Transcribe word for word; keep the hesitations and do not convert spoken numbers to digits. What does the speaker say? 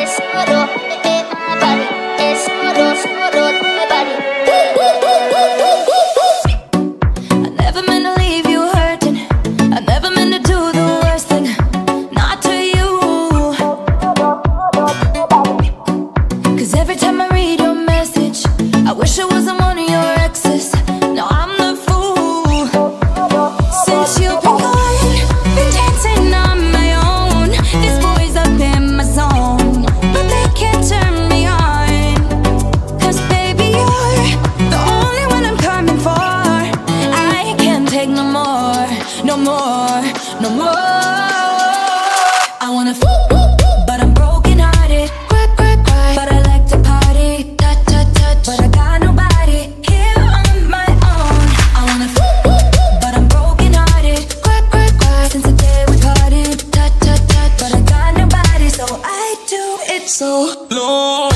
No more, no more. I wanna f but I'm broken hearted. Cry, cry, cry, but I like to party. Touch, touch, touch, but I got nobody here on my own. I wanna f but I'm broken hearted. Cry, cry, cry, since the day we parted. Touch, touch, touch, but I got nobody, so I do it so long.